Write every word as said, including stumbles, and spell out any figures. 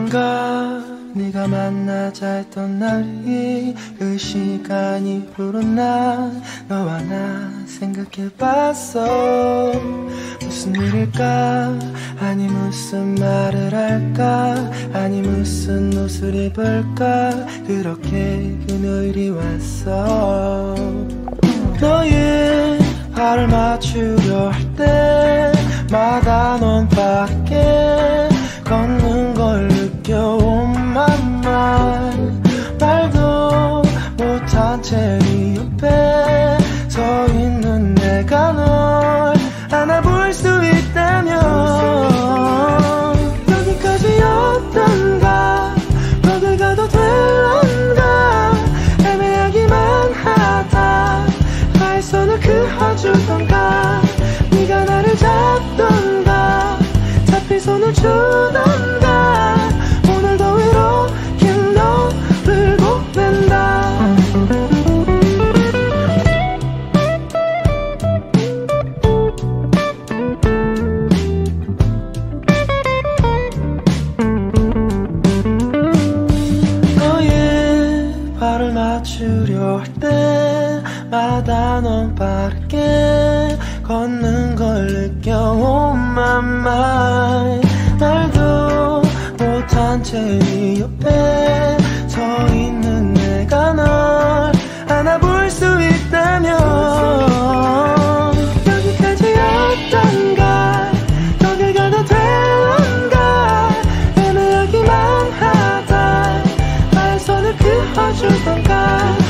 언젠가 네가 만나자 했던 날이 그 시간이 흐른 날 너와 나 생각해봤어. 무슨 일일까 아니 무슨 말을 할까 아니 무슨 옷을 입을까 그렇게 그늘이 왔어. 너의 발을 맞추려 할 때마다 넌 밖에 걷는 걸 느껴. Oh my mind 말도 못한 채 네 옆에 서 있는 내가 널 안아볼 수 있다면 여기까지였던가 거길 가도 될런가 애매하기만 하다 나의 손을 그어주던가 네가 나를 잡던가 잡힌 손을 주던가 오늘도 외롭긴 너를 보낸다. 너의 발을 맞추려 할 때마다 넌 빠르게 걷는 걸 느껴. Oh my mind 말도 못한 채 네 옆에 서 있는 내가 널 안아볼 수 있다면 여기까지였던가 거길 가도 될런가 애매하기만 하다 나의 손을 그어주던가